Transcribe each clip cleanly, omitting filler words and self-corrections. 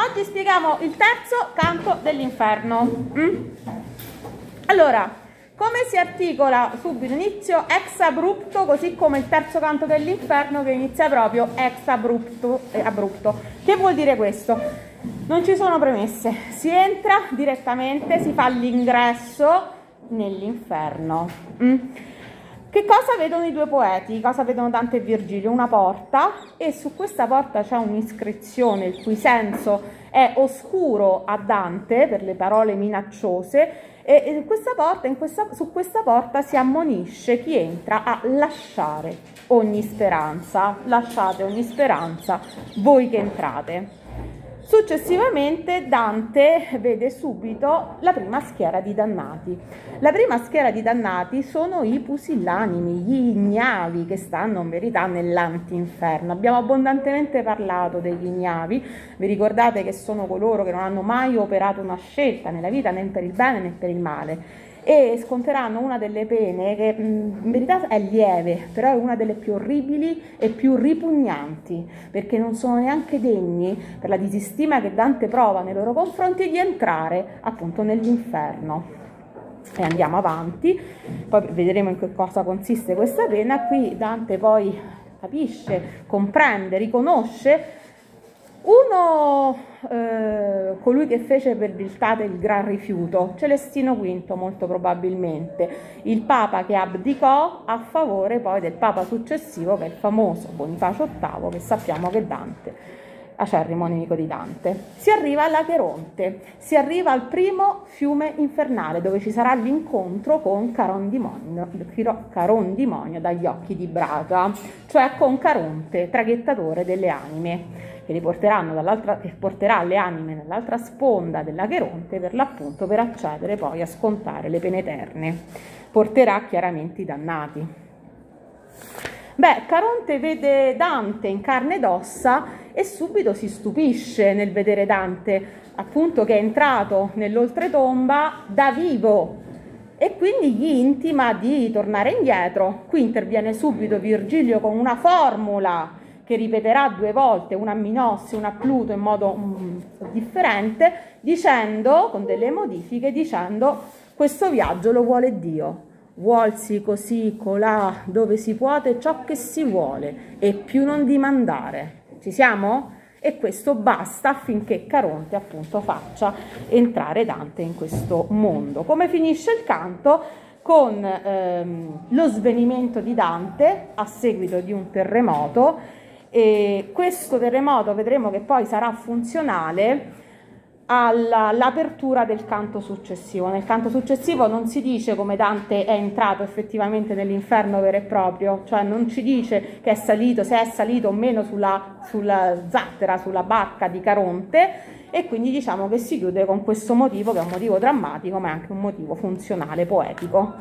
oggi spieghiamo il terzo canto dell'inferno. Allora, come si articola subito inizio ex abrupto, così come il terzo canto dell'inferno che inizia proprio ex abrupto. Che vuol dire questo? Non ci sono premesse, si entra direttamente, si fa l'ingresso nell'inferno. Che cosa vedono i due poeti? Cosa vedono Dante e Virgilio? Una porta, e su questa porta c'è un'iscrizione il cui senso è oscuro a Dante per le parole minacciose, e su questa porta si ammonisce chi entra a lasciare ogni speranza. Lasciate ogni speranza voi che entrate. Successivamente Dante vede subito la prima schiera di dannati. La prima schiera di dannati sono i pusillanimi, gli ignavi che stanno in verità nell'antinferno. Abbiamo abbondantemente parlato degli ignavi, vi ricordate che sono coloro che non hanno mai operato una scelta nella vita né per il bene né per il male, e sconteranno una delle pene che in verità è lieve, però è una delle più orribili e più ripugnanti, perché non sono neanche degni, per la disistima che Dante prova nei loro confronti, di entrare appunto nell'inferno. E andiamo avanti, poi vedremo in che cosa consiste questa pena. Qui Dante poi capisce, comprende, riconosce colui che fece per viltate il gran rifiuto, Celestino V molto probabilmente, il papa che abdicò a favore poi del papa successivo, che è il famoso Bonifacio VIII, che sappiamo che Dante, acerrimo nemico di Dante. Si arriva all'Acheronte, si arriva al primo fiume infernale, dove ci sarà l'incontro con Carondimonio dagli occhi di braga, cioè con Caronte, traghettatore delle anime, che porterà le anime nell'altra sponda dell'Acheronte, per l'appunto per accedere poi a scontare le pene eterne. Porterà chiaramente i dannati. Caronte vede Dante in carne ed ossa e subito si stupisce nel vedere Dante, appunto, che è entrato nell'oltretomba da vivo, e quindi gli intima di tornare indietro. Qui interviene subito Virgilio con una formula che ripeterà 2 volte, una a Minossi, una a Pluto, in modo differente, dicendo, con delle modifiche, dicendo: questo viaggio lo vuole Dio, vuolsi così colà dove si puote ciò che si vuole, e più non dimandare. Ci siamo? E questo basta affinché Caronte appunto faccia entrare Dante in questo mondo. Come finisce il canto? Con lo svenimento di Dante a seguito di un terremoto. E questo terremoto vedremo che poi sarà funzionale all'apertura del canto successivo. Nel canto successivo non si dice come Dante è entrato effettivamente nell'inferno vero e proprio, cioè non ci dice che è salito, se è salito o meno sulla zattera, sulla barca di Caronte, e quindi diciamo che si chiude con questo motivo, che è un motivo drammatico ma è anche un motivo funzionale, poetico.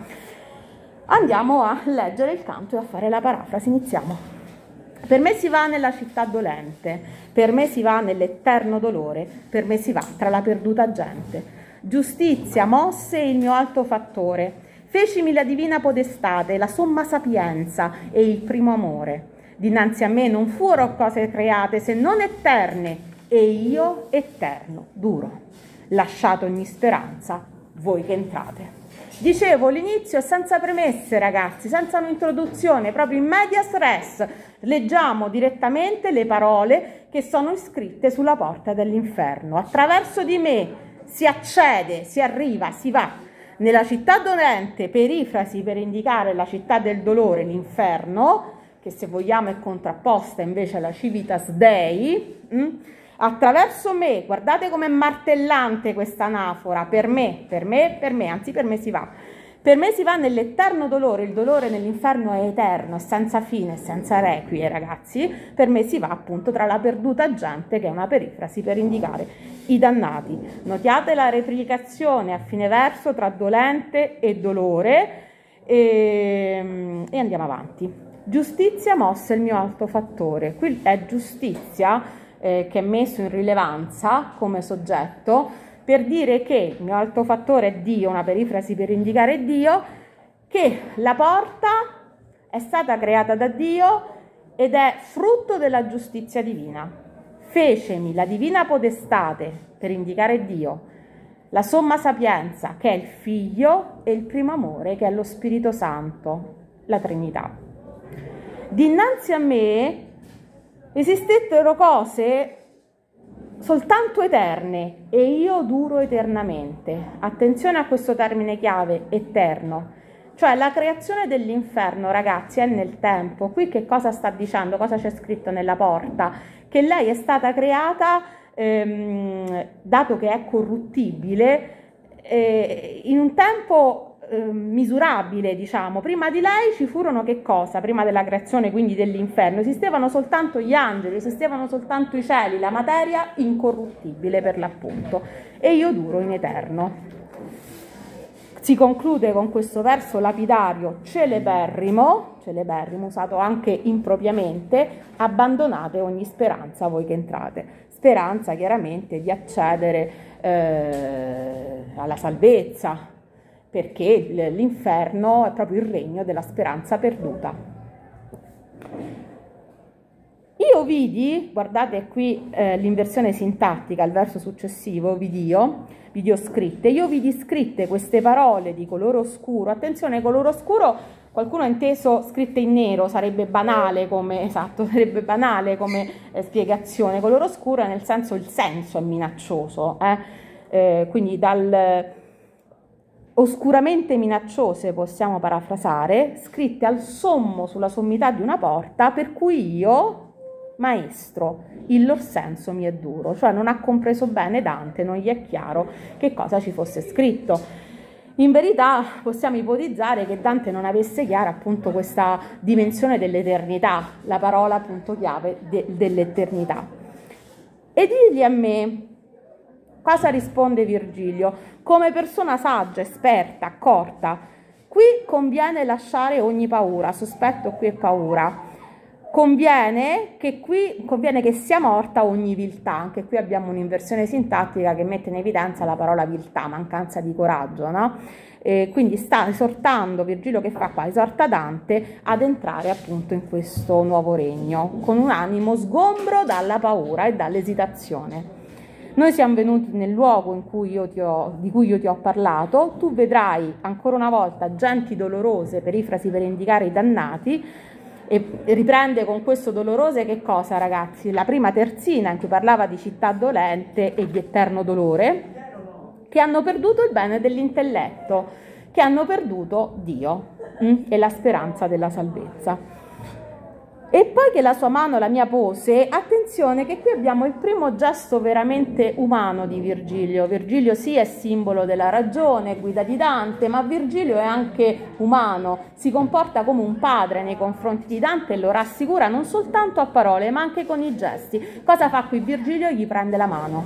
Andiamo a leggere il canto e a fare la parafrasi. Iniziamo. Per me si va nella città dolente, per me si va nell'eterno dolore, per me si va tra la perduta gente. Giustizia mosse il mio alto fattore, fecimi la divina podestate, la somma sapienza e il primo amore. Dinanzi a me non furono cose create se non eterne, e io eterno duro. Lasciate ogni speranza, voi che entrate. Dicevo, l'inizio è senza premesse, ragazzi, senza un'introduzione, proprio in medias res. Leggiamo direttamente le parole che sono scritte sulla porta dell'inferno. Attraverso di me si accede, si arriva, si va nella città dolente, perifrasi per indicare la città del dolore, l'inferno, che se vogliamo è contrapposta invece alla Civitas Dei. Attraverso me, guardate com'è martellante questa anafora, per me si va. Per me si va nell'eterno dolore, il dolore nell'inferno è eterno, è senza fine, senza requie, ragazzi. Per me si va appunto tra la perduta gente, che è una perifrasi per indicare i dannati. Notate la replicazione a fine verso tra dolente e dolore, e andiamo avanti. Giustizia mosse il mio alto fattore. Qui è giustizia che è messo in rilevanza come soggetto per dire che il mio alto fattore è Dio, una perifrasi per indicare Dio, che la porta è stata creata da Dio ed è frutto della giustizia divina. fecemi la divina potestate, per indicare Dio, la somma sapienza, che è il Figlio, e il primo amore, che è lo Spirito Santo, la Trinità. Dinanzi a me esistettero cose soltanto eterne e io duro eternamente. Attenzione a questo termine chiave, eterno. Cioè la creazione dell'inferno, ragazzi, è nel tempo. Qui che cosa sta dicendo? Cosa c'è scritto nella porta? Che lei è stata creata, dato che è corruttibile, in un tempo misurabile, diciamo. Prima di lei ci furono che cosa? Prima della creazione, quindi dell'inferno, esistevano soltanto gli angeli, esistevano soltanto i cieli, la materia incorruttibile per l'appunto, e io duro in eterno. Si conclude con questo verso lapidario celeberrimo, usato anche impropriamente: abbandonate ogni speranza voi che entrate. Speranza chiaramente di accedere alla salvezza, perché l'inferno è proprio il regno della speranza perduta. Io vidi, guardate qui l'inversione sintattica, il verso successivo, vidi scritte, io vidi scritte queste parole di colore oscuro. Attenzione, colore oscuro, qualcuno ha inteso scritte in nero, sarebbe banale come spiegazione. Colore oscuro nel senso, il senso è minaccioso, quindi dal oscuramente minacciose possiamo parafrasare, scritte al sommo sulla sommità di una porta, per cui io, maestro, il lor senso mi è duro. Cioè non ha compreso bene Dante, non gli è chiaro che cosa ci fosse scritto. In verità possiamo ipotizzare che Dante non avesse chiara appunto questa dimensione dell'eternità, la parola appunto chiave dell'eternità. E digli a me, cosa risponde Virgilio? Come persona saggia, esperta, accorta, qui conviene lasciare ogni paura, sospetto qui è paura. Conviene che sia morta ogni viltà. Anche qui abbiamo un'inversione sintattica che mette in evidenza la parola viltà, mancanza di coraggio, no? Quindi sta esortando, Virgilio che fa qua? Esorta Dante ad entrare appunto in questo nuovo regno, con un animo sgombro dalla paura e dall'esitazione. Noi siamo venuti nel luogo di cui io ti ho parlato, tu vedrai ancora una volta genti dolorose, perifrasi per indicare i dannati, e riprende con questo dolorose che cosa, ragazzi? La prima terzina in cui parlava di città dolente e di eterno dolore, che hanno perduto il bene dell'intelletto, che hanno perduto Dio e la speranza della salvezza. E poi che la sua mano la mia pose, attenzione che qui abbiamo il primo gesto veramente umano di Virgilio. Virgilio sì è simbolo della ragione, guida di Dante, ma Virgilio è anche umano, si comporta come un padre nei confronti di Dante e lo rassicura non soltanto a parole ma anche con i gesti. Cosa fa qui Virgilio? Gli prende la mano.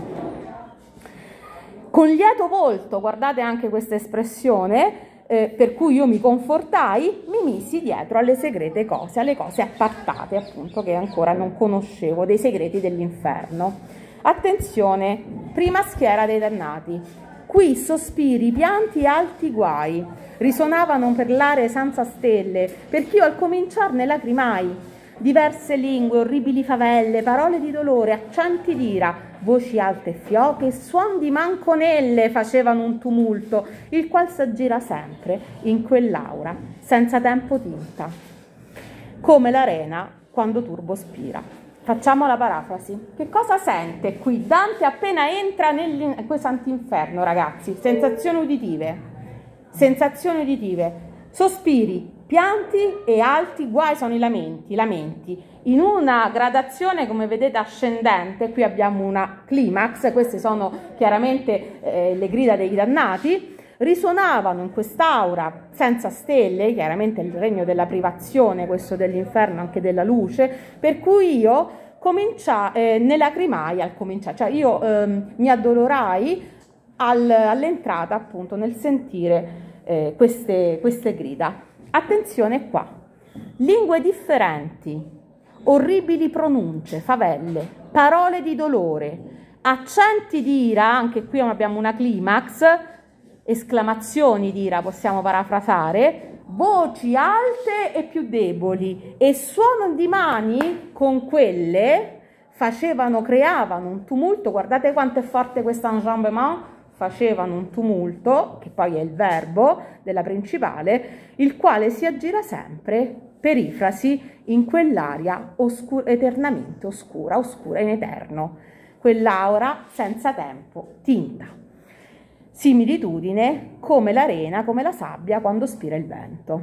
Con lieto volto, guardate anche questa espressione, per cui io mi confortai, mi misi dietro alle segrete cose, alle cose appartate appunto che ancora non conoscevo, dei segreti dell'inferno. Attenzione, prima schiera dei dannati. Qui sospiri, pianti e alti guai risuonavano per l'aria senza stelle, perché io al cominciar ne lacrimai. Diverse lingue, orribili favelle, parole di dolore, accenti d'ira, voci alte e fioche, suon di manconelle facevano un tumulto, il qual s'aggira sempre in quell'aura, senza tempo tinta, come l'arena quando turbo spira. Facciamo la parafrasi. Che cosa sente qui Dante appena entra in questo antinferno, ragazzi? Sensazioni uditive, sospiri, pianti e alti guai sono i lamenti, in una gradazione come vedete ascendente. Qui abbiamo una climax, queste sono chiaramente le grida dei dannati, risuonavano in quest'aura senza stelle, chiaramente il regno della privazione, questo dell'inferno, anche della luce, per cui io ne lacrimai al cominciare, cioè io mi addolorai all'entrata appunto nel sentire queste grida. Attenzione qua, lingue differenti, orribili pronunce, favelle, parole di dolore, accenti di ira, anche qui abbiamo una climax, esclamazioni di ira possiamo parafrasare, voci alte e più deboli e suono di mani con quelle creavano un tumulto, guardate quanto è forte questo enjambement, facevano un tumulto, che poi è il verbo della principale, il quale si aggira sempre, perifrasi, in quell'aria eternamente oscura, oscura in eterno, quell'aura senza tempo, tinta. Similitudine come l'arena, come la sabbia quando spira il vento.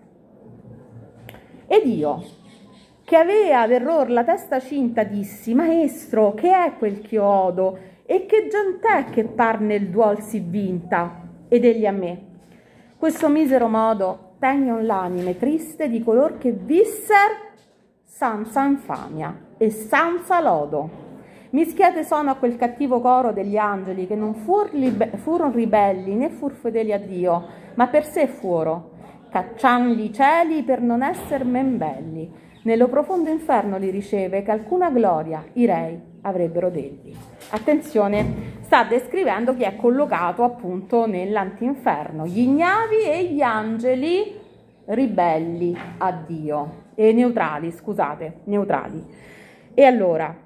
Ed io, che avea d'error la testa cinta, dissi: Maestro, che è quel che odo? E che gent'è che par nel duol si vinta? Ed egli a me: questo misero modo tegnon l'anime triste di color che visser senza infamia e senza lodo. Mischiate sono a quel cattivo coro degli angeli che non furono ribelli né fur fedeli a Dio, ma per sé fuoro, caccianli i cieli per non esser men belli. Nello profondo inferno li riceve che alcuna gloria i rei avrebbero degli. Attenzione, sta descrivendo chi è collocato appunto nell'antinferno, gli ignavi e gli angeli ribelli a Dio, e neutrali. E allora,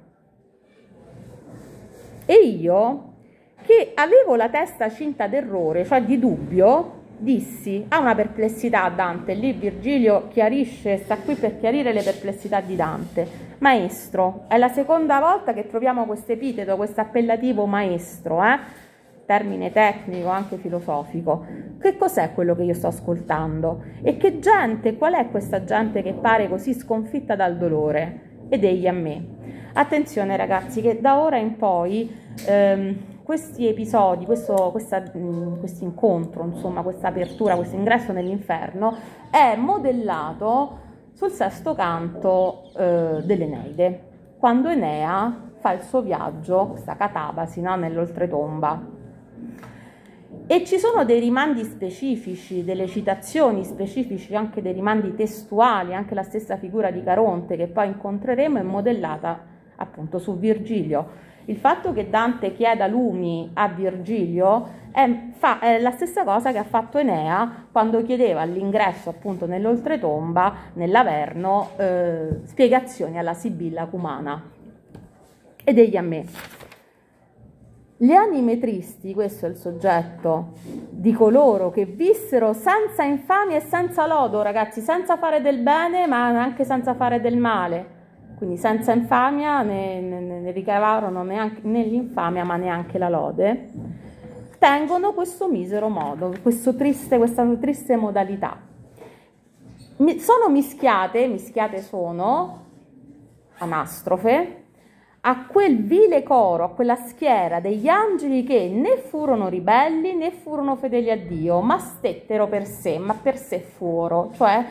e io, che avevo la testa cinta d'errore, cioè di dubbio, dissi: ha una perplessità Dante, lì Virgilio chiarisce, sta qui per chiarire le perplessità di Dante. Maestro, è la seconda volta che troviamo questo epiteto, questo appellativo maestro, termine tecnico, anche filosofico. Che cos'è quello che io sto ascoltando? E che gente, qual è questa gente che pare così sconfitta dal dolore? Ed egli a me. Attenzione ragazzi, che da ora in poi questi episodi, questo incontro, insomma questa apertura, questo ingresso nell'inferno è modellato sul sesto canto dell'Eneide, quando Enea fa il suo viaggio, questa catabasi, no, nell'oltretomba. E ci sono dei rimandi specifici, delle citazioni specifiche, anche dei rimandi testuali, anche la stessa figura di Caronte che poi incontreremo è modellata appunto su Virgilio. Il fatto che Dante chieda lumi a Virgilio è la stessa cosa che ha fatto Enea quando chiedeva all'ingresso appunto nell'oltretomba, nell'Averno, spiegazioni alla Sibilla Cumana. Ed egli a me: le anime tristi, questo è il soggetto, di coloro che vissero senza infamia e senza lodo, ragazzi, senza fare del bene ma anche senza fare del male, quindi senza infamia ne ricavarono neanche, né l'infamia ma neanche la lode, tengono questo misero modo, questa triste modalità. Sono mischiate sono, anastrofe, a quel vile coro, a quella schiera degli angeli che né furono ribelli né furono fedeli a Dio, ma stettero per sé, ma per sé fuoro, cioè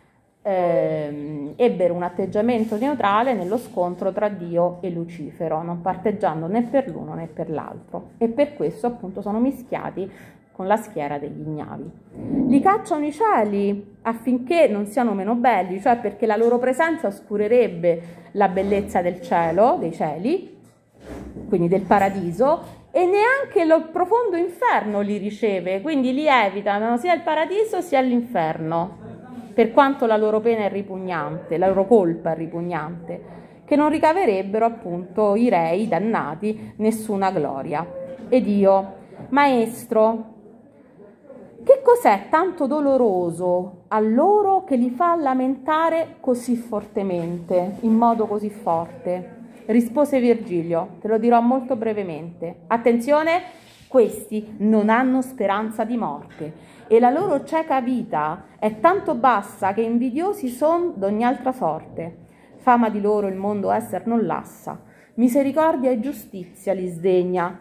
ebbero un atteggiamento neutrale nello scontro tra Dio e Lucifero, non parteggiando né per l'uno né per l'altro, e per questo appunto sono mischiati con la schiera degli ignavi. Li cacciano i cieli affinché non siano meno belli, cioè perché la loro presenza oscurerebbe la bellezza del cielo, dei cieli, quindi del paradiso, e neanche il profondo inferno li riceve, quindi li evitano sia il paradiso sia l'inferno, per quanto la loro pena è ripugnante, la loro colpa è ripugnante, che non ricaverebbero appunto i rei dannati nessuna gloria. Ed io: Maestro, che cos'è tanto doloroso a loro che li fa lamentare così fortemente, in modo così forte? Rispose Virgilio: te lo dirò molto brevemente. Attenzione, questi non hanno speranza di morte e la loro cieca vita è tanto bassa che invidiosi son d'ogni altra sorte. Fama di loro il mondo esser non lassa, misericordia e giustizia li sdegna.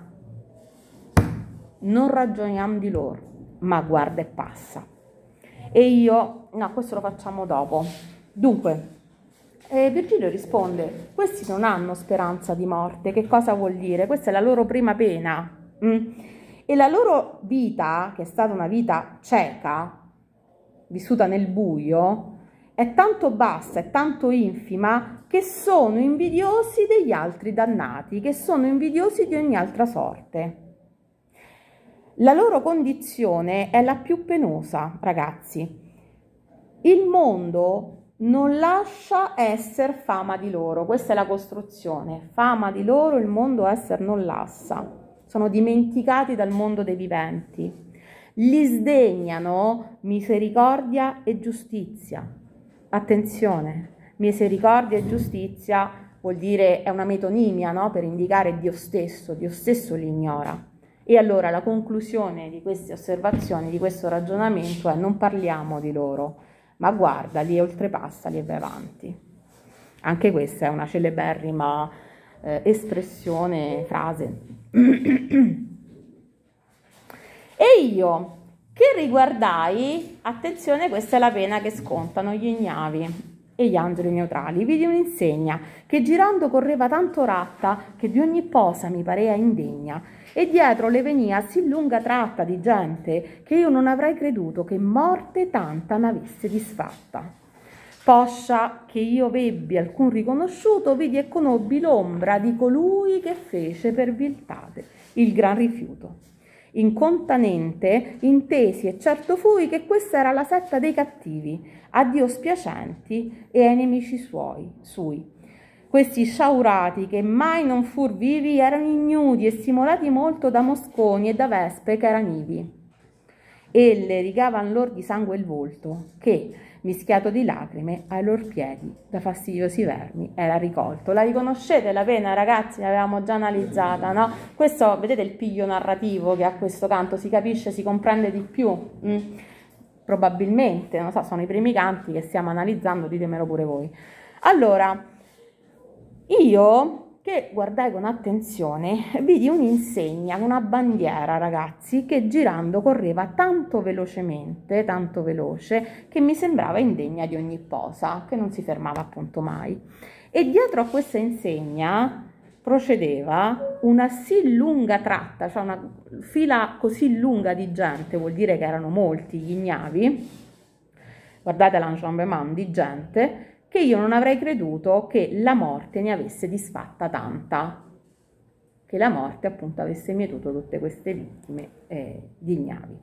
Non ragioniam di loro, ma guarda e passa. E io, no, questo lo facciamo dopo. Dunque, Virgilio risponde: questi non hanno speranza di morte. Che cosa vuol dire? Questa è la loro prima pena. E la loro vita, che è stata una vita cieca, vissuta nel buio, è tanto bassa, è tanto infima, che sono invidiosi degli altri dannati, che sono invidiosi di ogni altra sorte. La loro condizione è la più penosa, ragazzi. Il mondo non lascia esser fama di loro. Questa è la costruzione. Fama di loro il mondo esser non lascia. Sono dimenticati dal mondo dei viventi. Li sdegnano misericordia e giustizia. Attenzione, misericordia e giustizia vuol dire, è una metonimia, no? Per indicare Dio stesso li ignora. E allora la conclusione di queste osservazioni, di questo ragionamento è: non parliamo di loro, ma guardali e oltrepassali e vai avanti. Anche questa è una celeberrima espressione, frase. E io, che riguardai, attenzione, questa è la pena che scontano gli ignavi e gli angeli neutrali, vidi un'insegna che girando correva tanto ratta che di ogni posa mi parea indegna, e dietro le venia sì lunga tratta di gente che io non avrei creduto che morte tanta n'avesse disfatta. Poscia che io vebbi alcun riconosciuto, vidi e conobbi l'ombra di colui che fece per viltate il gran rifiuto. Incontanente intesi e certo fui che questa era la setta dei cattivi, a Dio spiacenti e ai nemici sui. Questi sciaurati che mai non fur vivi erano ignudi e stimolati molto da mosconi e da vespe che erano ivi. Elle rigavan lor di sangue il volto, che, mischiato di lacrime, ai lor piedi, da fastidiosi vermi, era ricolto. La riconoscete la pena, ragazzi? L'avevamo già analizzata, no? Questo, vedete il piglio narrativo che ha questo canto, si capisce, si comprende di più? Probabilmente, non so, sono i primi canti che stiamo analizzando, ditemelo pure voi. Allora, io che guardai con attenzione vidi un'insegna, una bandiera, ragazzi, che girando correva tanto velocemente, tanto veloce, che mi sembrava indegna di ogni posa, che non si fermava appunto mai. E dietro a questa insegna procedeva una sì lunga tratta, cioè una fila così lunga di gente, vuol dire che erano molti gli ignavi, guardate l'enjambement di gente, che io non avrei creduto che la morte ne avesse disfatta tanta, che la morte appunto avesse mietuto tutte queste vittime di ignavi.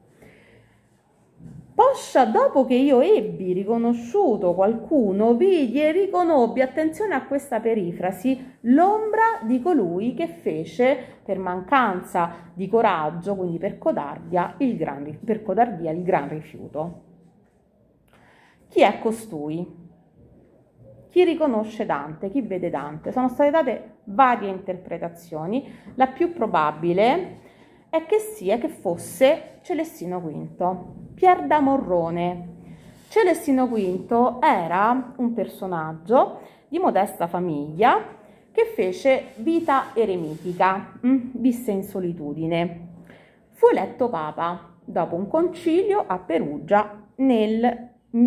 Poscia dopo che io ebbi riconosciuto qualcuno, vidi e riconobbi, attenzione a questa perifrasi, l'ombra di colui che fece per mancanza di coraggio, quindi per codardia, il gran rifiuto. Chi è costui? Chi riconosce Dante? Chi vede Dante? Sono state date varie interpretazioni. La più probabile è che fosse Celestino V, Pier da Morrone. Celestino V era un personaggio di modesta famiglia che fece vita eremitica, visse in solitudine. Fu eletto papa dopo un concilio a Perugia nel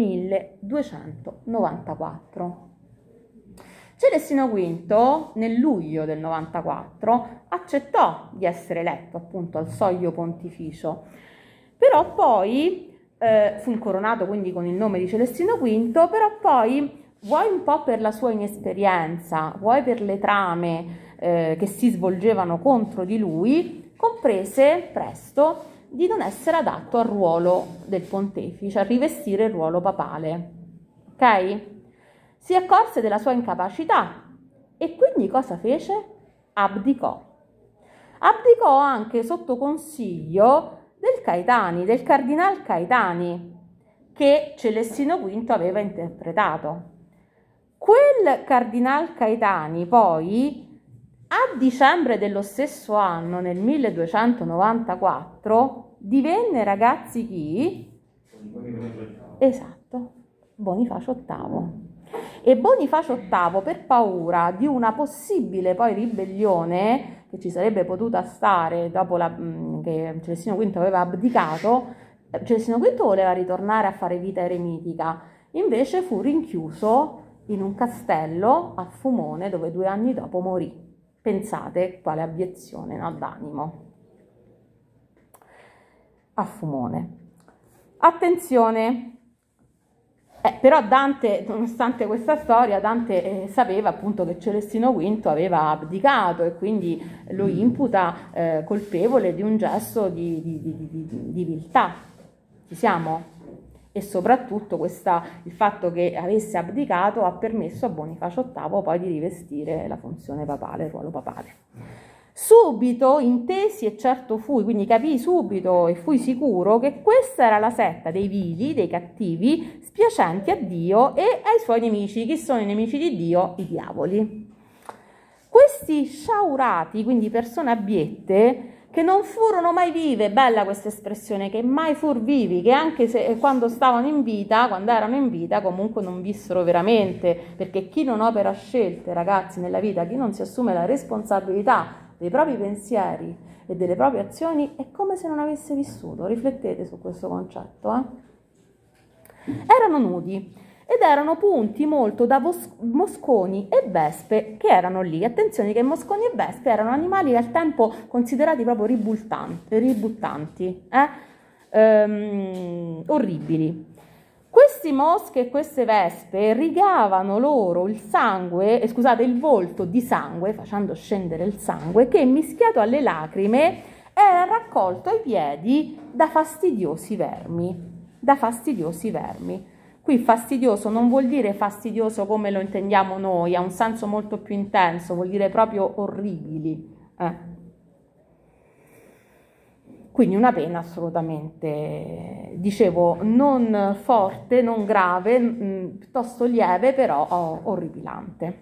1294. Celestino V nel luglio del 94 accettò di essere eletto appunto al soglio pontificio, però poi fu incoronato quindi con il nome di Celestino V, però poi vuoi un po' per la sua inesperienza, vuoi per le trame che si svolgevano contro di lui, comprese presto di non essere adatto al ruolo del pontefice, a rivestire il ruolo papale, ok? Si accorse della sua incapacità e quindi cosa fece? Abdicò. Abdicò anche sotto consiglio del cardinal Caetani, che Celestino V aveva interpretato. Quel cardinal Caetani poi, a dicembre dello stesso anno, nel 1294, divenne, ragazzi, chi? Esatto, Bonifacio VIII. E Bonifacio VIII, per paura di una possibile poi ribellione che ci sarebbe potuta stare dopo che Celestino V aveva abdicato, Celestino V voleva ritornare a fare vita eremitica, invece fu rinchiuso in un castello a Fumone, dove 2 anni dopo morì. Pensate quale abiezione, no, d'animo. A Fumone. Attenzione! Però Dante, nonostante questa storia, Dante sapeva appunto che Celestino V aveva abdicato e quindi lo imputa colpevole di un gesto di viltà. Ci siamo? e soprattutto il fatto che avesse abdicato ha permesso a Bonifacio VIII poi di rivestire la funzione papale, il ruolo papale. Subito intesi e certo fui, quindi capii subito e fui sicuro che questa era la setta dei vili, dei cattivi, spiacenti a Dio e ai suoi nemici. Chi sono i nemici di Dio? I diavoli. Questi sciaurati, quindi persone abbiette, che non furono mai vive, bella questa espressione, che mai fur vivi, che anche se quando erano in vita, comunque non vissero veramente, perché chi non opera scelte, ragazzi, nella vita, chi non si assume la responsabilità dei propri pensieri e delle proprie azioni, è come se non avesse vissuto. Riflettete su questo concetto. Erano nudi ed erano punti molto da mosconi e vespe che erano lì. Attenzione che mosconi e vespe erano animali al tempo considerati proprio ributtanti, orribili. Questi mosche e queste vespe rigavano loro il volto di sangue, facendo scendere il sangue, che mischiato alle lacrime era raccolto ai piedi da fastidiosi vermi. Qui fastidioso non vuol dire fastidioso come lo intendiamo noi, ha un senso molto più intenso, vuol dire proprio orribili. Quindi una pena assolutamente, dicevo, non forte, non grave, piuttosto lieve, però orripilante.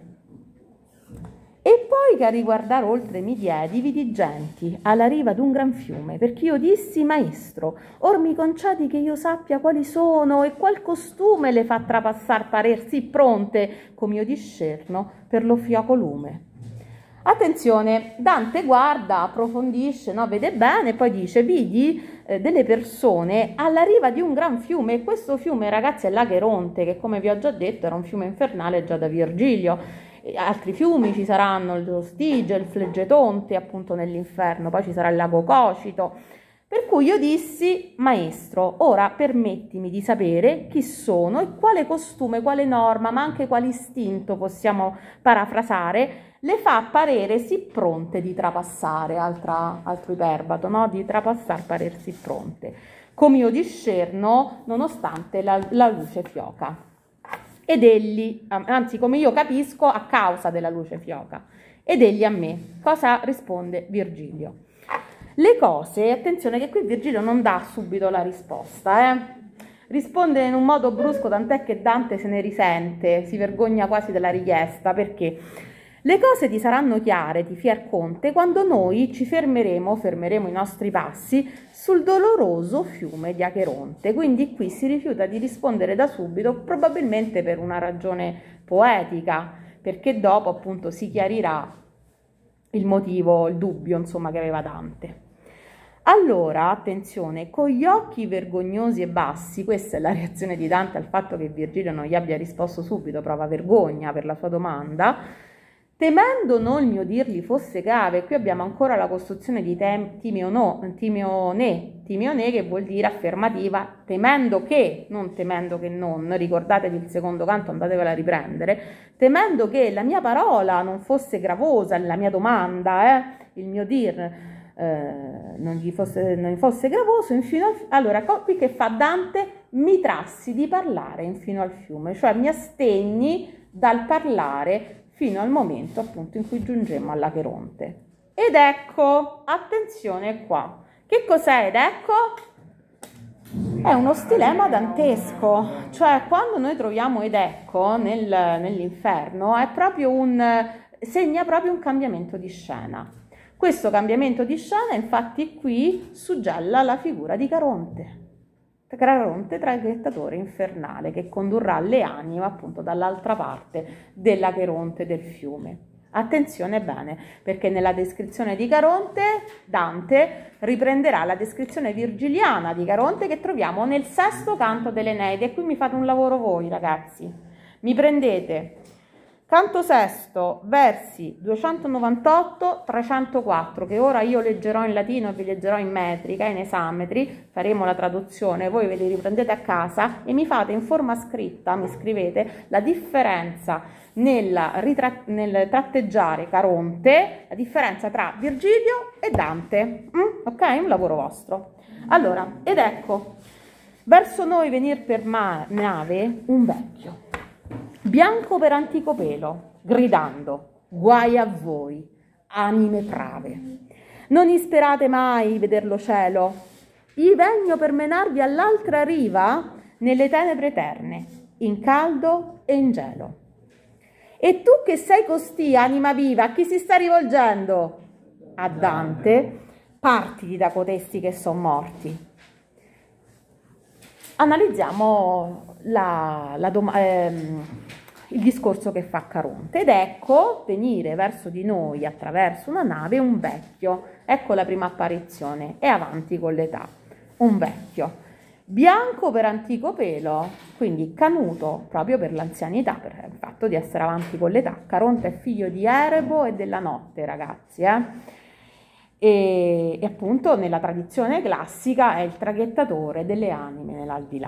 E poi che a riguardare oltre mi diedi, vidi genti alla riva d'un gran fiume, perché io dissi, maestro, or mi concedi che io sappia quali sono e qual costume le fa trapassar parer sì pronte, come io discerno, per lo fioco lume. Attenzione, Dante guarda, approfondisce, no? Vede bene, poi dice, vidi delle persone alla riva di un gran fiume, e questo fiume, ragazzi, è l'Acheronte, che come vi ho già detto era un fiume infernale già da Virgilio. Altri fiumi ci saranno, lo Stige, il Fleggetonte, appunto nell'inferno, poi ci sarà il lago Cocito. Per cui io dissi, maestro, ora permettimi di sapere chi sono e quale costume, quale norma, ma anche quale istinto, possiamo parafrasare, le fa parere sì pronte di trapassare, altro iperbato, no? Di trapassar parer sì pronte, come io discerno, nonostante la luce fioca. Ed egli, anzi come io capisco, a causa della luce fioca. Ed egli a me. Cosa risponde Virgilio? Le cose, attenzione che qui Virgilio non dà subito la risposta, risponde in un modo brusco, tant'è che Dante se ne risente, si vergogna quasi della richiesta, perché le cose ti saranno chiare, ti fier conte, quando noi ci fermeremo i nostri passi sul doloroso fiume di Acheronte. Quindi qui si rifiuta di rispondere da subito, probabilmente per una ragione poetica, perché dopo appunto si chiarirà il motivo, il dubbio, insomma, che aveva Dante. Allora, attenzione, con gli occhi vergognosi e bassi, questa è la reazione di Dante al fatto che Virgilio non gli abbia risposto subito, prova vergogna per la sua domanda, temendo non il mio dirgli fosse grave. Qui abbiamo ancora la costruzione di timione, che vuol dire affermativa, temendo che, non temendo che non, ricordatevi il secondo canto, andatevela a riprendere, temendo che la mia parola non fosse gravosa, la mia domanda, il mio dir, non gli fosse gravoso, allora qui che fa Dante? Mi trassi di parlare infino al fiume, cioè mi astegni dal parlare fino al momento appunto in cui giungemmo all'Acheronte. Ed ecco, attenzione qua, che cos'è ed ecco? È uno stilema dantesco, cioè quando noi troviamo ed ecco nell'inferno segna proprio un cambiamento di scena. Questo cambiamento di scena infatti qui suggella la figura di Caronte, traghettatore infernale, che condurrà le anime appunto dall'altra parte dell'Acheronte del fiume. Attenzione bene, perché nella descrizione di Caronte Dante riprenderà la descrizione virgiliana di Caronte che troviamo nel sesto canto dell'Eneide. E qui mi fate un lavoro voi, ragazzi. Mi prendete canto sesto, versi 298-304, che ora io leggerò in latino e vi leggerò in metrica, in esametri, faremo la traduzione, voi ve li riprendete a casa e mi fate in forma scritta, mi scrivete la differenza nel tratteggiare Caronte, la differenza tra Virgilio e Dante, ok? Un lavoro vostro. Allora, ed ecco, Verso noi venir per nave un vecchio, bianco per antico pelo, gridando: guai a voi, anime prave. Non isperate mai vederlo cielo, i vegno per menarvi all'altra riva nelle tenebre eterne, in caldo e in gelo. E tu che sei costì, anima viva, a chi si sta rivolgendo? A Dante. Partiti da cotesti che sono morti. Analizziamo il discorso che fa Caronte. Ed ecco venire verso di noi attraverso una nave un vecchio. Ecco la prima apparizione. È avanti con l'età. Un vecchio. Bianco per antico pelo, quindi canuto proprio per l'anzianità, per il fatto di essere avanti con l'età. Caronte è figlio di Erebo e della notte, ragazzi, E appunto nella tradizione classica è il traghettatore delle anime nell'aldilà.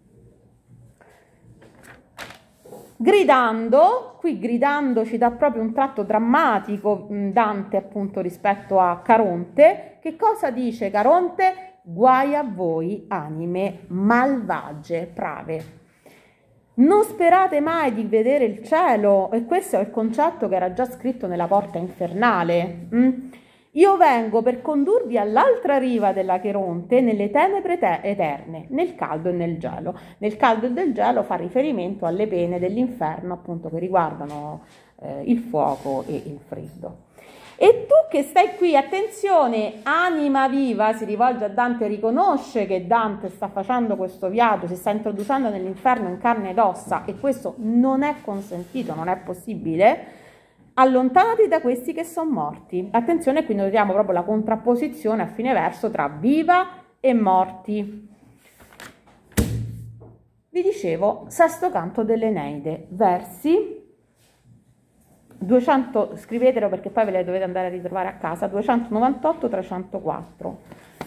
Gridando, qui gridando ci dà proprio un tratto drammatico Dante appunto rispetto a Caronte. Che cosa dice Caronte? Guai a voi, anime malvagie, prave. Non sperate mai di vedere il cielo, e questo è il concetto che era già scritto nella porta infernale. Io vengo per condurvi all'altra riva dell'Acheronte nelle tenebre eterne, nel caldo e nel gelo. Nel caldo e nel gelo fa riferimento alle pene dell'inferno, appunto, che riguardano il fuoco e il freddo. E tu che stai qui, attenzione, anima viva, si rivolge a Dante, riconosce che Dante sta facendo questo viaggio, si sta introducendo nell'inferno in carne ed ossa, e questo non è consentito, non è possibile. Allontanati da questi che sono morti. Attenzione, qui notiamo proprio la contrapposizione a fine verso tra viva e morti. Vi dicevo, sesto canto dell'Eneide, versi 200, scrivetelo perché poi ve le dovete andare a ritrovare a casa, 298-304.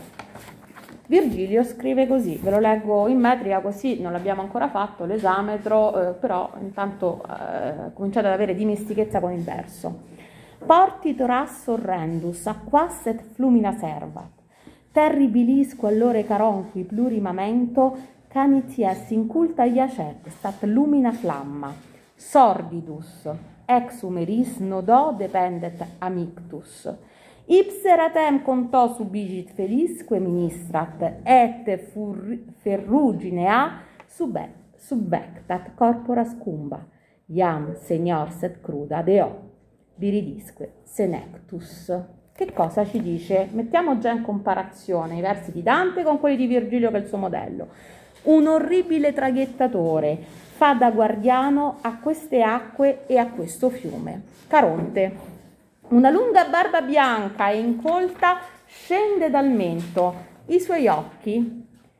Virgilio scrive così, ve lo leggo in metrica così non l'abbiamo ancora fatto l'esametro, però intanto cominciate ad avere dimestichezza con il verso. Portit ras orrendus, aquas et flumina servat, terribilisque allore caronqui plurimamento, canities inculta iacet, stat lumina flamma, sordidus, ex humeris nodo dependet amictus. Ipseratem conto subigit felisque ministrat, et ferruginea subvectat corpora scumba, iam senior set cruda deo, viridisque senectus. Che cosa ci dice? Mettiamo già in comparazione i versi di Dante con quelli di Virgilio, che è il suo modello. Un orribile traghettatore fa da guardiano a queste acque e a questo fiume. Caronte. Una lunga barba bianca e incolta scende dal mento. I suoi occhi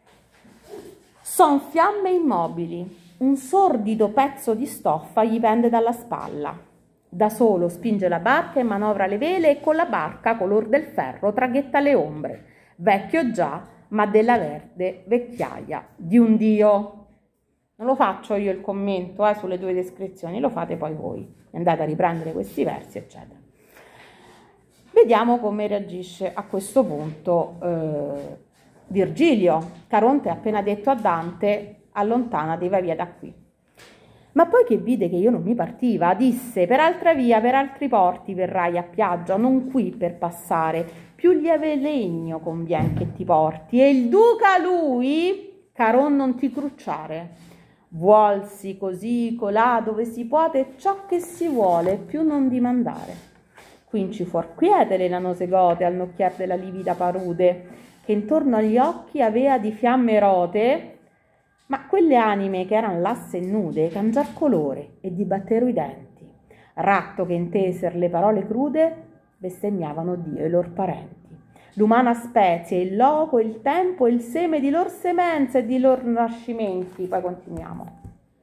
son fiamme immobili. Un sordido pezzo di stoffa gli pende dalla spalla. Da solo spinge la barca e manovra le vele, e con la barca, color del ferro, traghetta le ombre. Vecchio già, ma della verde vecchiaia di un dio. Non lo faccio io il commento sulle due descrizioni, lo fate poi voi. Andate a riprendere questi versi, eccetera. Vediamo come reagisce a questo punto Virgilio. Caronte ha appena detto a Dante: allontanati, vai via da qui. Ma poi che vide che io non mi partiva, disse: per altra via, per altri porti verrai a piaggia, non qui per passare, più lieve legno convien che ti porti, e il duca lui, Caron, non ti crucciare. Vuolsi così colà dove si puote ciò che si vuole, più non dimandare. Quinci fuor quiete le lanose gote al nocchiar della livida parude, che intorno agli occhi avea di fiamme rote, ma quelle anime che eran lasse e nude cangiar colore e dibattero i denti, ratto che inteser le parole crude bestemmiavano Dio e lor parenti, l'umana spezie, il loco, il tempo e il seme di lor semenza e di lor nascimenti. Poi continuiamo.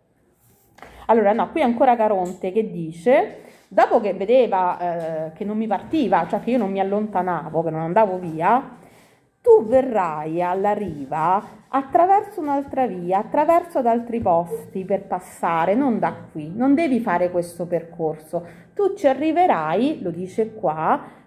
Allora no, qui ancora Caronte che dice: dopo che vedeva che non mi partiva, cioè che io non mi allontanavo, che non andavo via, tu verrai alla riva attraverso un'altra via, attraverso ad altri posti per passare, non da qui, non devi fare questo percorso. Tu ci arriverai, lo dice qua,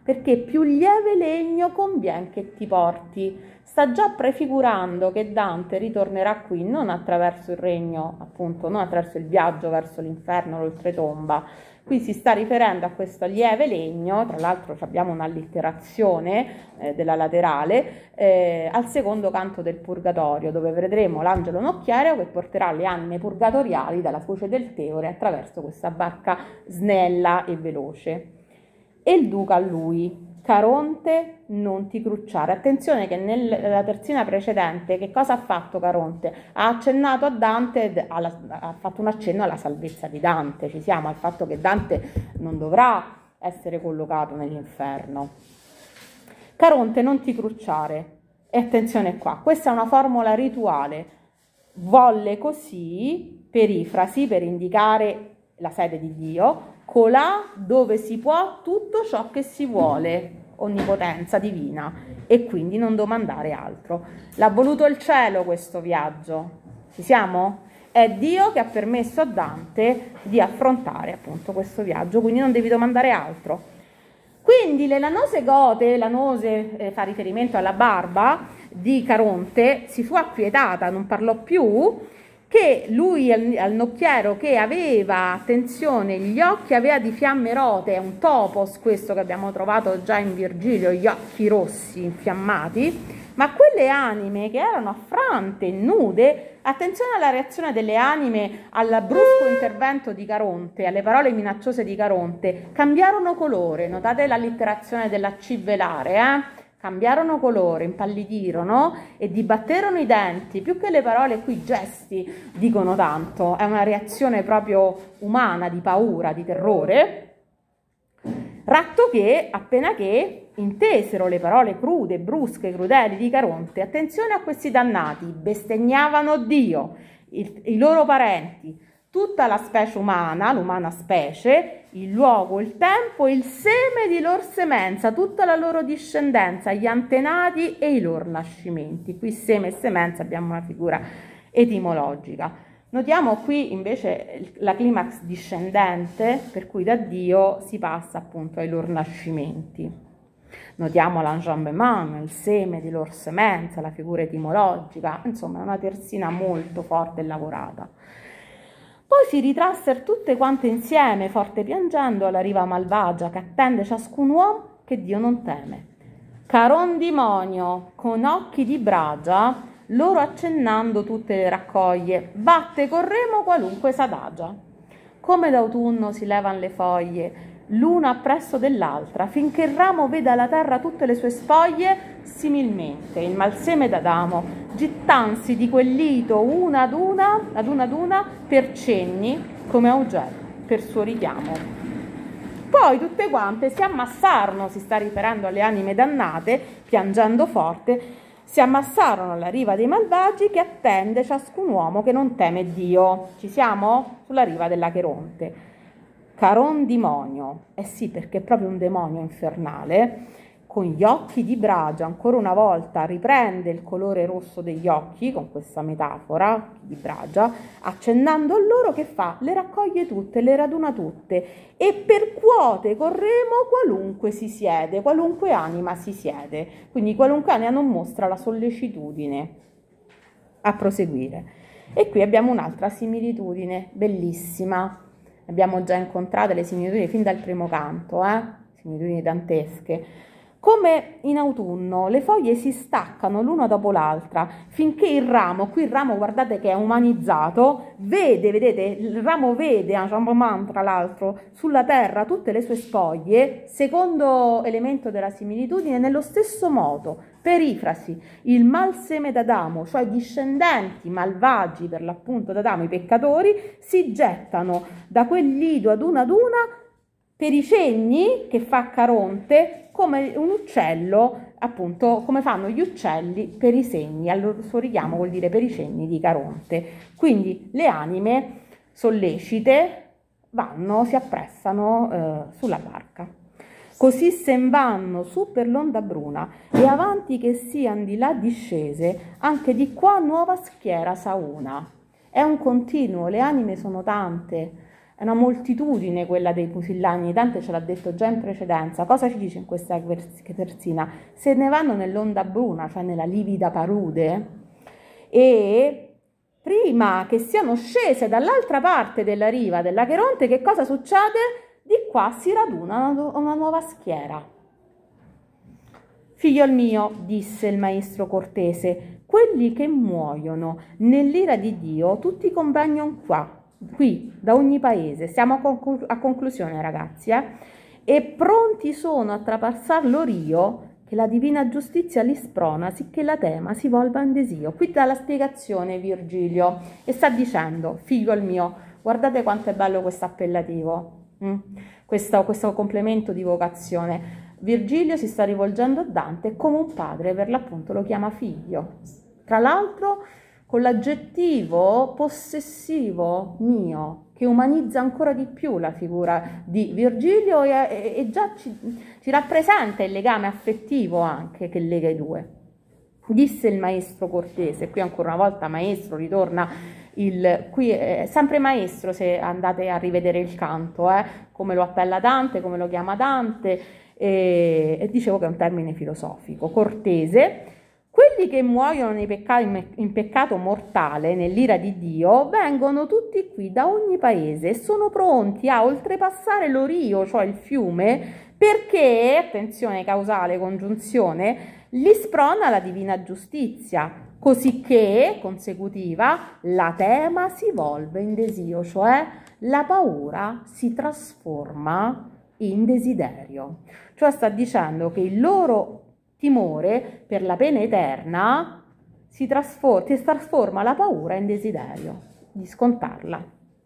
perché più lieve legno convien che ti porti. Sta già prefigurando che Dante ritornerà qui non attraverso il regno, appunto, non attraverso il viaggio verso l'inferno, l'oltretomba. Qui si sta riferendo a questo lieve legno, tra l'altro abbiamo un'allitterazione della laterale, al secondo canto del Purgatorio, dove vedremo l'angelo nocchiero che porterà le anime purgatoriali dalla foce del Teore attraverso questa barca snella e veloce. E il duca a lui: Caronte, non ti crucciare. Attenzione che nella terzina precedente che cosa ha fatto Caronte? Ha accennato a Dante, ha fatto un accenno alla salvezza di Dante, ci siamo, al fatto che Dante non dovrà essere collocato nell'inferno. Caronte, non ti crucciare. E attenzione qua, questa è una formula rituale. Volle così, perifrasi, per indicare la sede di Dio, colà dove si può tutto ciò che si vuole, onnipotenza divina, e quindi non domandare altro. L'ha voluto il cielo questo viaggio, ci siamo? È Dio che ha permesso a Dante di affrontare appunto questo viaggio, quindi non devi domandare altro. Quindi le lanose gote, lanose fa riferimento alla barba di Caronte, si fu acquietata, non parlò più, che lui al nocchiero che aveva, attenzione, gli occhi aveva di fiamme rote, è un topos questo che abbiamo trovato già in Virgilio, gli occhi rossi infiammati, ma quelle anime che erano affrante, nude, attenzione alla reazione delle anime al brusco intervento di Caronte, alle parole minacciose di Caronte, cambiarono colore, notate l'allitterazione della C velare, cambiarono colore, impallidirono e dibatterono i denti, più che le parole qui gesti dicono tanto, è una reazione proprio umana di paura, di terrore, ratto che appena che intesero le parole crude, brusche, crudeli di Caronte, attenzione a questi dannati, bestemmiavano Dio, i loro parenti, tutta la specie umana, l'umana specie, il luogo, il tempo, il seme di lor semenza, tutta la loro discendenza, gli antenati e i loro nascimenti. Qui seme e semenza abbiamo una figura etimologica. Notiamo qui invece la climax discendente, per cui da Dio si passa appunto ai loro nascimenti. Notiamo l'enjambement, il seme di lor semenza, la figura etimologica, insomma è una terzina molto forte e lavorata. Poi si ritrassero tutte quante insieme, forte piangendo, alla riva malvagia che attende ciascun uomo che Dio non teme. Caron demonio, con occhi di bragia, loro accennando tutte le raccoglie, batte col remo qualunque s'adagia. Come d'autunno si levan le foglie, l'una appresso dell'altra, finché il ramo veda la terra tutte le sue spoglie, similmente il malseme d'Adamo, gittansi di quel lito una ad una, per cenni, come Augel, per suo richiamo. Poi tutte quante si ammassarono, si sta riferendo alle anime dannate, piangendo forte, si ammassarono alla riva dei malvagi che attende ciascun uomo che non teme Dio. Ci siamo? Sulla riva dell'Acheronte. Caron demonio, eh sì, perché è proprio un demonio infernale, con gli occhi di bragia, ancora una volta riprende il colore rosso degli occhi, con questa metafora di bragia, accennando a loro che fa? Le raccoglie tutte, le raduna tutte, e percuote col remo qualunque si siede, qualunque anima si siede, quindi qualunque anima non mostra la sollecitudine a proseguire. E qui abbiamo un'altra similitudine bellissima, abbiamo già incontrato le similitudini fin dal primo canto, similitudini dantesche. Come in autunno le foglie si staccano l'una dopo l'altra finché il ramo, qui il ramo guardate che è umanizzato, vedete, il ramo vede, tra l'altro, sulla terra tutte le sue spoglie, secondo elemento della similitudine, nello stesso modo, perifrasi, il malseme d'Adamo, cioè discendenti malvagi per l'appunto d'Adamo, i peccatori, si gettano da quel lido ad una per i cenni che fa Caronte, come un uccello, appunto, come fanno gli uccelli per i segni, al suo richiamo vuol dire per i cenni di Caronte. Quindi le anime sollecite si appressano sulla barca. Così sen vanno su per l'onda bruna e avanti che sian di là discese, anche di qua nuova schiera sa una. È un continuo, le anime sono tante, È una moltitudine quella dei pusillani, Dante ce l'ha detto già in precedenza. Cosa ci dice in questa terzina? Se ne vanno nell'onda bruna, cioè nella livida palude, e prima che siano scese dall'altra parte della riva dell'Acheronte, che cosa succede? Di qua si raduna una nuova schiera. Figliol mio, disse il maestro cortese, quelli che muoiono nell'ira di Dio, tutti convengono qui, da ogni paese. Siamo a conclusione, ragazzi, e pronti sono a trapassar l'orio che la divina giustizia li sprona, sicché la tema si volva in desio. Qui dà la spiegazione Virgilio e sta dicendo, figliol mio, guardate quanto è bello questo appellativo, questo complemento di vocazione. Virgilio si sta rivolgendo a Dante come un padre, per l'appunto lo chiama figlio. Tra l'altro con l'aggettivo possessivo mio, che umanizza ancora di più la figura di Virgilio e già ci rappresenta il legame affettivo anche che lega i due. Disse il maestro cortese, qui ancora una volta maestro, ritorna qui è sempre maestro se andate a rivedere il canto, come lo appella Dante, come lo chiama Dante, e dicevo che è un termine filosofico. Cortese, quelli che muoiono in peccato mortale, nell'ira di Dio, vengono tutti qui da ogni paese e sono pronti a oltrepassare l'Orio, cioè il fiume, perché, attenzione causale, congiunzione, li sprona la divina giustizia, cosicché, consecutiva, la tema si volve in desio, cioè la paura si trasforma in desiderio. Cioè sta dicendo che il loro timore per la pena eterna si trasforma la paura in desiderio di scontarla.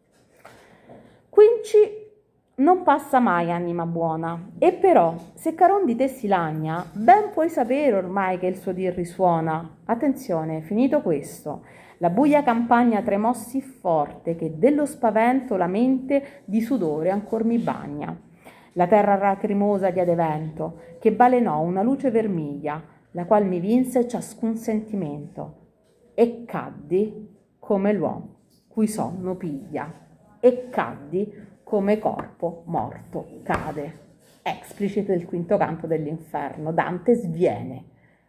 Quinci non passa mai, anima buona, e però se Caron di te si lagna, ben puoi sapere ormai che il suo dir risuona. Attenzione, finito questo, la buia campagna tremò sì forte che dello spavento la mente di sudore ancor mi bagna. La terra lacrimosa diede vento, che balenò una luce vermiglia, la qual mi vinse ciascun sentimento, e caddi come l'uomo cui sonno piglia, e caddi come corpo morto cade. Explicit del quinto canto dell'inferno. Dante sviene.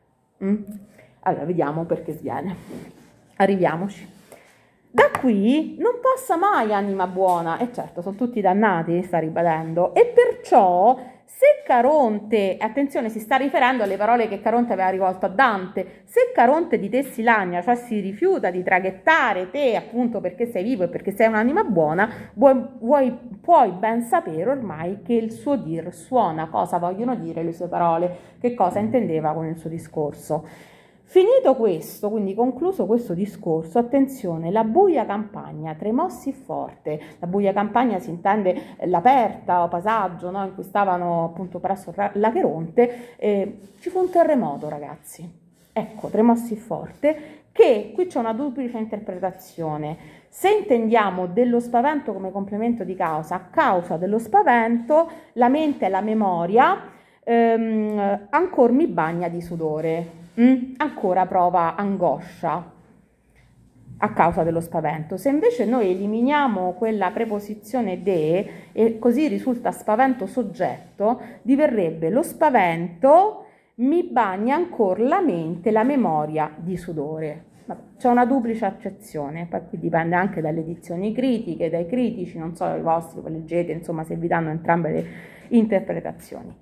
Allora, vediamo perché sviene. Arriviamoci. Da qui non passa mai, anima buona, e certo sono tutti dannati, sta ribadendo, e perciò se Caronte, attenzione, si sta riferendo alle parole che Caronte aveva rivolto a Dante, se Caronte di te si lagna, cioè si rifiuta di traghettare te appunto perché sei vivo e perché sei un'anima buona, puoi ben sapere ormai che il suo dir suona, cosa vogliono dire le sue parole, che cosa intendeva con il suo discorso. Finito questo, quindi concluso questo discorso, attenzione, la buia campagna tremò sì forte. La buia campagna si intende l'aperta o passaggio, no, in cui stavano appunto presso l'Acheronte, ci fu un terremoto, ragazzi. Ecco, tremò sì forte che qui c'è una duplice interpretazione. Se intendiamo dello spavento come complemento di causa, a causa dello spavento la mente e la memoria ancora mi bagna di sudore. Ancora prova angoscia a causa dello spavento. Se invece noi eliminiamo quella preposizione de e così risulta spavento soggetto, diverrebbe lo spavento mi bagna ancora la mente, la memoria di sudore. C'è una duplice accezione, poi qui dipende anche dalle edizioni critiche, dai critici, non so i vostri, poi leggete, insomma se vi danno entrambe le interpretazioni.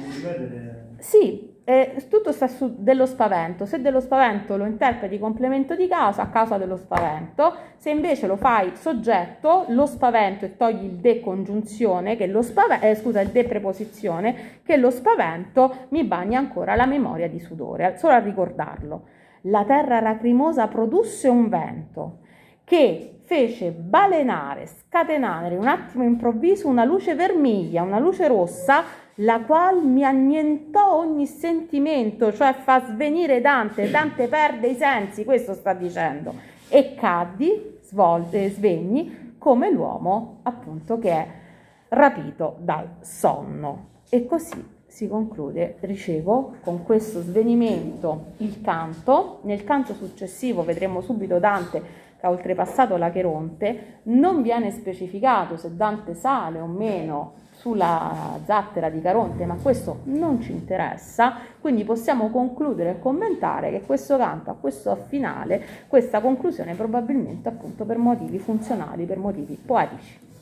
Sì, tutto sta su dello spavento. Se dello spavento lo interpreti complemento di causa, a causa dello spavento, se invece lo fai soggetto, lo spavento e togli il de congiunzione, che lo spavento, il de preposizione, che lo spavento mi bagna ancora la memoria di sudore. Solo a ricordarlo. La terra lacrimosa produsse un vento che fece balenare, scatenare in un attimo improvviso una luce vermiglia, una luce rossa, la qual mi annientò ogni sentimento, cioè fa svenire Dante perde i sensi, questo sta dicendo, e caddi, svegni, come l'uomo appunto che è rapito dal sonno. E così si conclude, dicevo, con questo svenimento il canto. Nel canto successivo vedremo subito Dante che ha oltrepassato l'Acheronte, non viene specificato se Dante sale o meno sulla zattera di Caronte, ma questo non ci interessa, quindi possiamo concludere e commentare che questo canto ha questo finale, questa conclusione probabilmente appunto per motivi funzionali, per motivi poetici.